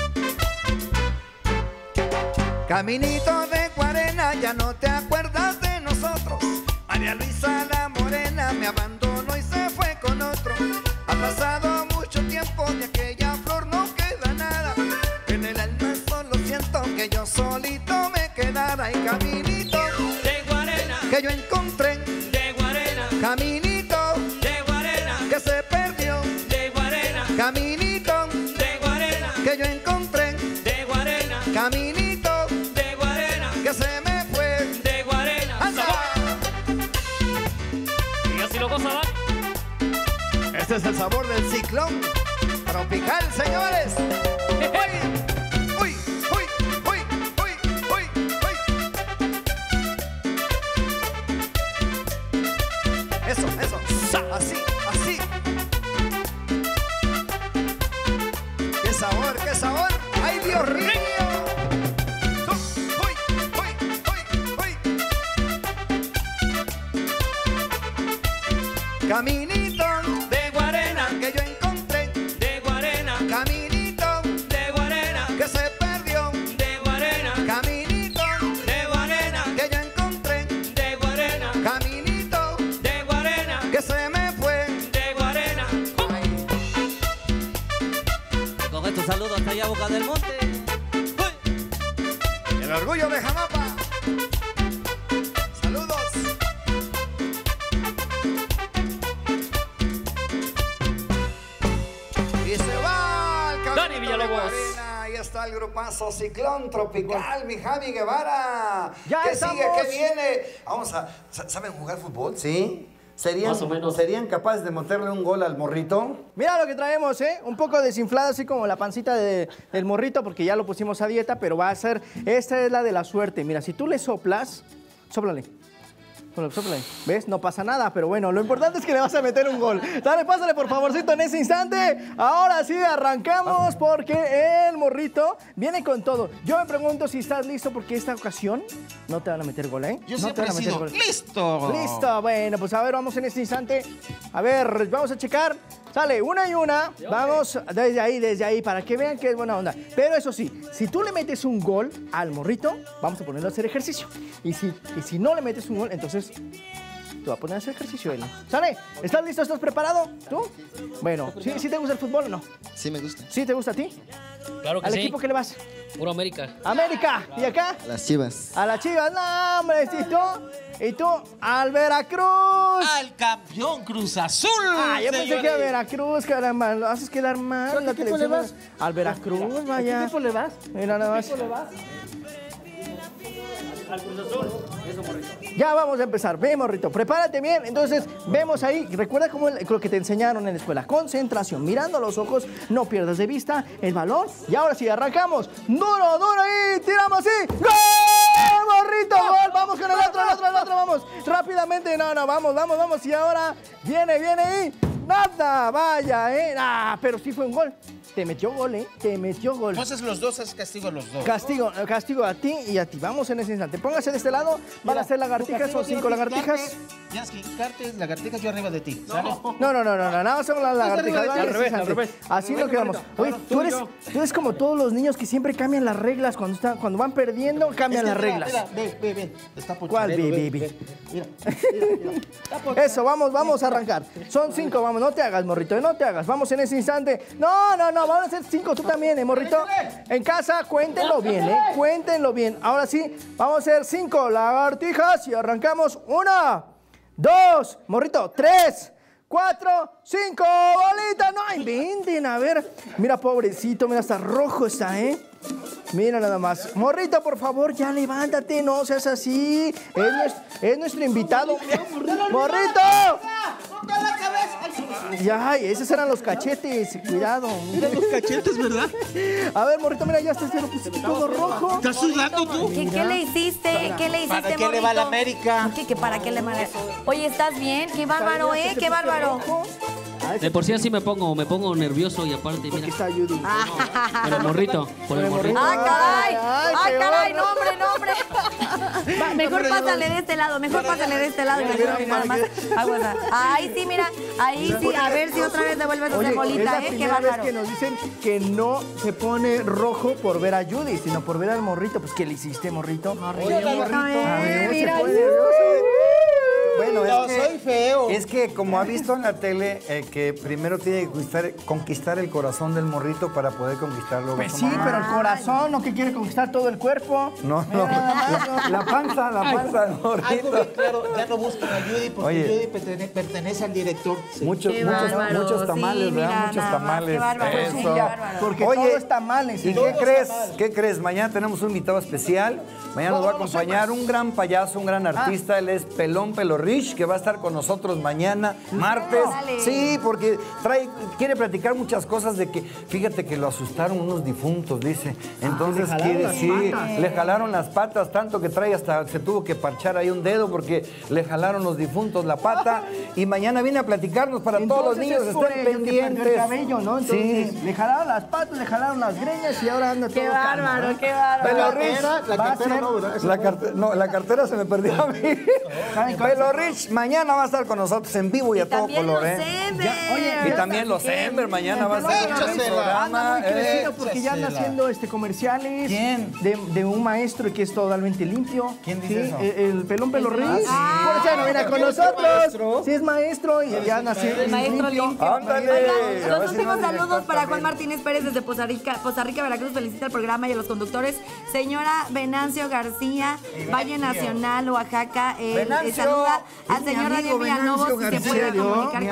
Caminito de Guarena, ya no te acuerdas de nosotros. María Luisa la morena me abandonó y se fue con otro. Ha pasado mucho tiempo, de aquella flor no queda nada. En el alma solo siento que yo solito me quedara. Y caminito De Guarena, que yo encontré, de Guarena, caminito de Guarena, que se perdió, de Guarena, caminito de Guarena, que yo encontré, de Guarena, caminito de Guarena, que se me fue. de Guarena. ¡Anda! Y así lo goza Dani. Este es el sabor del ciclón tropical, señores. Uy, uy, uy, uy, uy, uy, uy. Eso, eso. Así, así. ¡Qué sabor, qué sabor! ¡Ay, Dios mío! Uy, uy, uy, uy. Caminito De Guarena, que yo encontré, de Guarena, caminito de Guarena, que se perdió, de Guarena, caminito de Guarena, que yo encontré, de Guarena, caminito de Guarena, que se me fue. de Guarena. Ay, Con estos saludos Boca del Monte. ¡Uy! El orgullo de Jamapa. Saludos. Y se va el Dani Villalobos. Ahí está el grupazo Ciclón Tropical, mi Javi Guevara. Ya ¿Qué estamos. sigue? ¿Qué viene? Vamos a... ¿Saben jugar fútbol? Sí. Más o menos. ¿Serían capaces de meterle un gol al morrito? Mira lo que traemos, ¿eh? Un poco desinflado, así como la pancita del morrito, porque ya lo pusimos a dieta, pero va a ser... Esta es la de la suerte. Mira, si tú le soplas, sóplale. Sóplale. ¿Ves? No pasa nada, pero bueno, lo importante es que le vas a meter un gol. Dale, pásale por favorcito en ese instante. Ahora sí, arrancamos porque el morrito viene con todo. Yo me pregunto si estás listo porque esta ocasión no te van a meter gol, ¿eh? Yo no te siempre van a he meter sido gol. listo. Listo, bueno, pues a ver, vamos en este instante. A ver, vamos a checar. Sale una y una. Vamos desde ahí, para que vean que es buena onda. Pero eso sí, si tú le metes un gol al morrito, vamos a ponerlo a hacer ejercicio. Y si no le metes un gol, entonces te va a poner a hacer ejercicio él. ¿Sale? ¿Estás listo? ¿Estás preparado? ¿Tú? Bueno, ¿sí te gusta el fútbol o no? Sí, me gusta. ¿Sí te gusta a ti? Claro que ¿Al sí. equipo que le vas? Puro América. América. ¿Y acá? A las Chivas. A las Chivas. No, hombre, ¿y tú? Al Veracruz. Al campeón Cruz Azul. Ah, yo pensé señores. que a Veracruz, caramba, lo haces quedar mal en la qué equipo televisión. le vas? Al Veracruz, vaya. ¿A qué equipo le vas? Mira nada más. Al Cruz Azul. Eso, morrito. Ya vamos a empezar. Ve, morrito, prepárate bien. Entonces, vemos ahí. Recuerda cómo lo que te enseñaron en la escuela. Concentración, mirando a los ojos, no pierdas de vista el balón. Y ahora sí, arrancamos. Duro, duro y tiramos así. ¡Gol! ¡Morrito! ¡Gol! Vamos con el otro, vamos. Rápidamente. No, vamos. Y ahora viene y nada, vaya, pero sí fue un gol. Te metió gol, Te metió gol. Entonces los dos es castigo a los dos. Castigo a ti y a ti. Vamos en ese instante. Póngase de este lado. Van a ser lagartijas o 5 lagartijas. Tienes que quitarte lagartijas yo arriba de ti. ¿Sale? No. Nada más son las lagartijas. arriba de ti. Van en ese instante. Así lo quedamos. Oye, tú eres como todos los niños que siempre cambian las reglas. Cuando van perdiendo, cambian las reglas. Mira, ve. Está ¿Cuál, pochadero, ve? Mira. Eso, vamos a arrancar. Son 5, vamos. No te hagas, morrito, no te hagas. Vamos en ese instante. No. Vamos a hacer 5 tú también, morrito. En casa, cuéntenlo bien, Cuéntenlo bien. Ahora sí, vamos a hacer 5 lagartijas y arrancamos. 1, 2, morrito, 3, 4, 5, bolita. No inventen, a ver. Mira, pobrecito, mira, hasta rojo está, Mira nada más. Morrito, por favor, ya levántate, no seas así. Es nuestro invitado. ¡Morrito! Ya, esos eran los cachetes. Cuidado. Eran los cachetes, ¿verdad? A ver, morrito, mira, ya estás todo rojo. ¿Estás sudando tú? ¿Qué le hiciste? ¿Qué le hiciste, ¿Para qué morrito? le va a la América? ¿Qué para qué le va a la... Oye, ¿estás bien? Qué bárbaro, Qué bárbaro. De por sí así me pongo nervioso y aparte, mira. Está Judy. Por el morrito. ¡Ah, caray! ¡No, hombre! Va, mejor pásale de este lado. Y mejor nada más. Ahí sí, mira. Ahí sí. A ver si otra vez devuelves esa bolita, es la Qué primera vez bárbaro. que nos dicen que no se pone rojo por ver a Judy, sino por ver al morrito. Pues, ¿qué le hiciste, morrito? Morrito, A ver, mira. se pone nervioso. Bueno, No, soy feo. Es que como ha visto en la tele, que primero tiene que conquistar el corazón del morrito para poder conquistarlo. Pues sí, pero el corazón, ¿no? Que quiere conquistar todo el cuerpo. No. La panza del Algo morrito. bien claro, ya no buscan a Judy porque Oye. Judy pertenece al director. Sí. Muchos tamales, Sí, ¿verdad? mira, Muchos nada más, tamales. qué bárbaro, Eso. sí, qué bárbaro. Porque Oye, todo está mal. ¿Y qué crees? ¿Qué crees? Mañana tenemos un invitado especial. Mañana nos va a acompañar un gran payaso, un gran artista. Él es Pelón Pelorrich, que va a estar con nosotros mañana, martes. Dale. Sí, porque quiere platicar muchas cosas de que, fíjate que lo asustaron unos difuntos, dice. Entonces le jalaron las patas, tanto que trae hasta se tuvo que parchar ahí un dedo porque le jalaron los difuntos la pata. Y mañana viene a platicarnos para todos los niños, estén pendientes. El cabello, ¿no? Entonces, le jalaron las patas, le jalaron las greñas y ahora anda todo Qué bárbaro, calmo, qué bárbaro. Pelorrich La que va a espera ser no, ¿verdad? La cartera se me perdió a mí. Pelo Rich mañana va a estar con nosotros en vivo y a todo color, Oye, y también los Ember mañana va a estar en el programa. Anda muy crecido porque ya anda haciendo comerciales. ¿Quién? De un maestro que es totalmente limpio. ¿Quién dice eso? El pelón Pelo Rich. Por eso ya no viene con nosotros. Sí, es maestro y ya anda haciendo. El maestro limpio. Ándale. Oigan, los últimos saludos para Juan Martínez Pérez desde Poza Rica, Veracruz. Felicita el programa y a los conductores. Señora Venancio García, Valle Nacional, Oaxaca. Saluda al señor Daniel Villalobos si se puede comunicar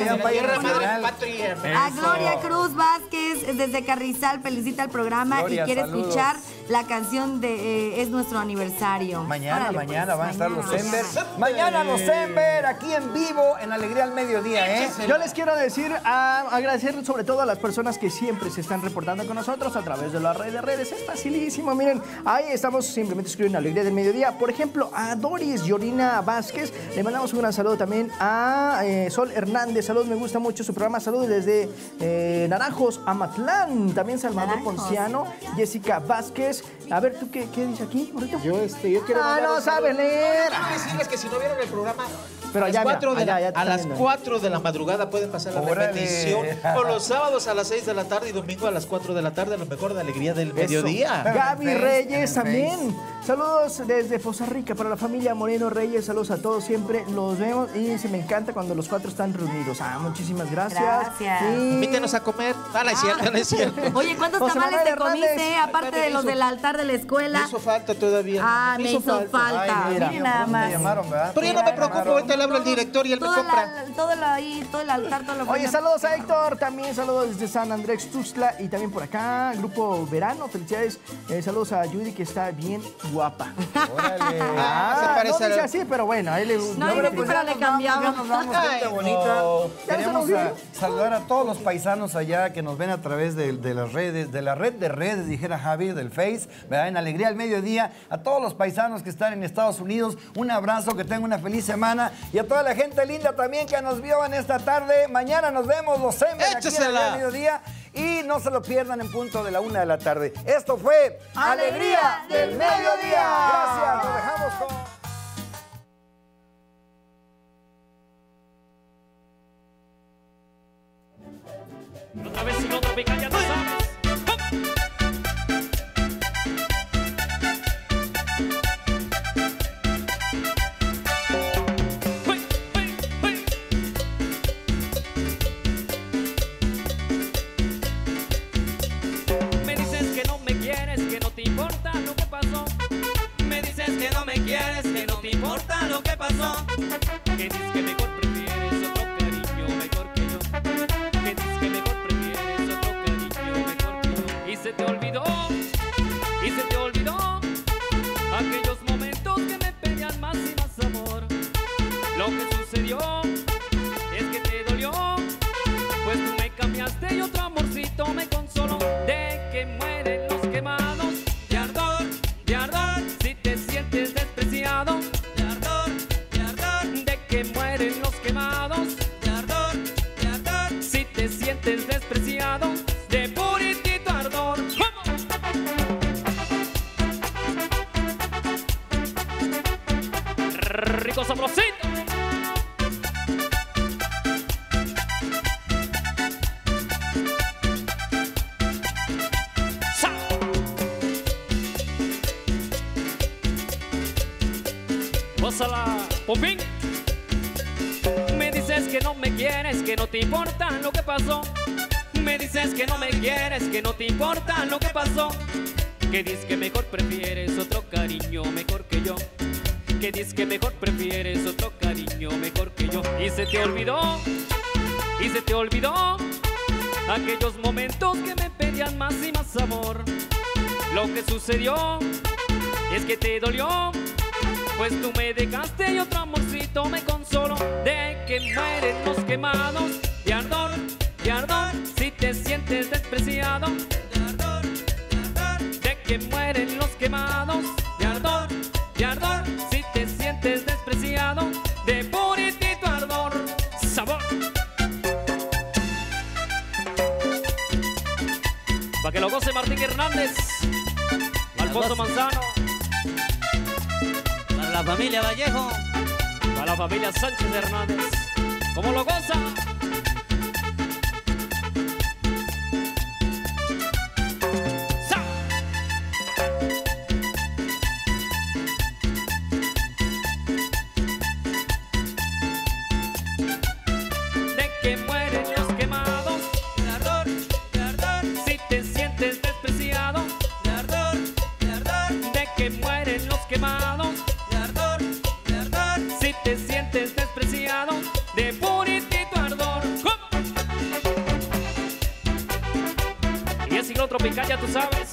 conmigo. A Gloria Cruz Vázquez desde Carrizal felicita el programa y quiere escuchar la canción de Es Nuestro Aniversario. Mañana van a estar los Ember. Mañana los Ember aquí en vivo en Alegría al Mediodía, Yo les quiero decir, agradecer sobre todo a las personas que siempre se están reportando con nosotros a través de las redes. Es facilísimo, miren, ahí estamos simplemente escribiendo Alegría del Mediodía. Por ejemplo, a Doris Yorina Vázquez, le mandamos un gran saludo también a Sol Hernández. Saludos, me gusta mucho su programa. Saludos desde Naranjos, Amatlán. También Salvador Ponciano, Jessica Vázquez. A ver, ¿tú qué dice aquí ahorita? Yo quiero no sabe leer. Quiero decirles que si no vieron el programa, pero a las 4 de la madrugada pueden pasar la repetición. O los sábados a las 6 de la tarde y domingo a las 4 de la tarde, a lo mejor de Alegría del Mediodía. Gaby Reyes también. Saludos desde Poza Rica para la familia Moreno Reyes. Saludos a todos, siempre los vemos y me encanta cuando los 4 están reunidos. Muchísimas gracias. Invítenos a comer. No es cierto. Oye, ¿cuántos tamales te comiste? Aparte de los del altar de la escuela. Me hizo falta todavía. Me hizo falta. Miren nada más. Pero yo no me preocupo, ahorita le hablo al director y él me compra. Todo el altar, todo lo. Oye, saludos a Héctor, también saludos desde San Andrés Tuxtla y también por acá, Grupo Verano, felicidades. Saludos a Judy que está bien guapa. Órale. Se parece no dice así, pero bueno, a él le gusta. No, pero le cambiamos. Nos vamos, gente bonita. Queremos saludar a todos los paisanos allá que nos ven a través de las redes, de la red de redes, dijera Javi, del Face, ¿verdad? En Alegría al Mediodía. A todos los paisanos que están en Estados Unidos, un abrazo, que tengan una feliz semana. Y a toda la gente linda también que nos vio en esta tarde. Mañana nos vemos los Ember aquí en Alegría al Mediodía. Y no se lo pierdan en punto de la 1 de la tarde. Esto fue Alegría del Mediodía. Gracias, nos dejamos con... Otra vez sin otro pica, ya no sabes. Me dices que no me quieres, que no te importa lo que pasó. Me dices que no me quieres, que no te importa lo que pasó. Que dices que mejor prefieres otro cariño mejor que yo. Que dices que mejor prefieres otro cariño mejor que yo. Y se te olvidó aquellos momentos que me pedían más y más amor. Lo que sucedió es que te dolió, pues tú me cambiaste y otro amorcito me consoló. De que mueren los quemados de ardor, si te sientes despreciado. De ardor, de que mueren los quemados de ardor, si te sientes despreciado. De puritito ardor. ¡Vamos! Rico sabrosito. Pásala, Popín. Me dices que no me quieres, que no te importa lo que pasó. Me dices que no me quieres, que no te importa lo que pasó. Que dices que mejor prefieres otro cariño mejor que yo. Que dices que mejor prefieres otro cariño mejor que yo. Y se te olvidó aquellos momentos que me pedían más y más amor. Lo que sucedió es que te dolió, pues tú me dejaste y otro amorcito me consoló. De que mueren los quemados de ardor, si te sientes despreciado. De que mueren los quemados de ardor, si te sientes despreciado. De puritito ardor, sabor. Pa' que lo goce Martín Hernández, Alfonso Manzano. la familia Vallejo, para la familia Sánchez Hernández. ¿Cómo lo goza? De que mueren los quemados, de ardor, si te sientes despreciado, de ardor, de que mueren los quemados, de ardor, si te sientes despreciado, de puritito ardor. ¡Cum! Y el ciclo tropical ya tú sabes.